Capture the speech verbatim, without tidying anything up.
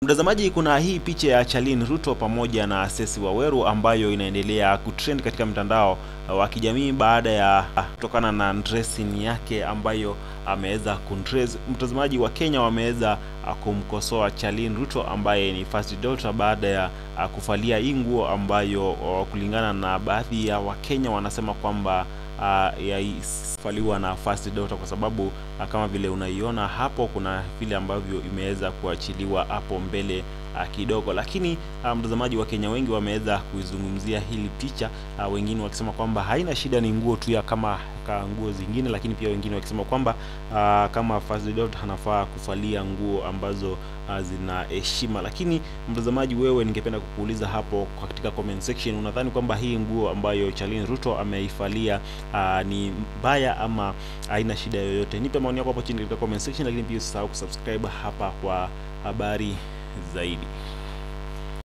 Mtazamaji, kuna hii picha ya Charlene Ruto pamoja na Cecy Waweru ambayo inaendelea kutrend katika mtandao wa kijamii baada ya kutokana na dressing yake ambayo ameweza kundress. Mtazamaji, wa Kenya wameweza kumkosoa Charlene Ruto ambaye ni first daughter baada ya kuvalia hii nguo ambayo kulingana na baadhi ya Wakenya wanasema kwamba Uh, yaifaliwa na first daughter kwa sababu uh, kama vile unaiona hapo kuna vile ambavyo imeweza kuachiliwa hapo mbele uh, kidogo, lakini uh, mtazamaji, wa Kenya wengi wameweza kuizungumzia hili picha, uh, wengine wakisema kwamba haina shida, ni nguo tu ya kama ka nguo zingine, lakini pia wengine wakisema kwamba uh, kama first daughter anafaa kuvalia nguo ambazo uh, zina heshima. Lakini mtazamaji, wewe, ningependa kukuuliza hapo katika comment section, unadhani kwamba hii nguo ambayo Charlene Ruto ameivalia uh, ni mbaya ama haina shida yoyote? Nipe maoni yako hapo chini katika comment section, lakini pia usisahau kusubscribe hapa kwa habari zaidi.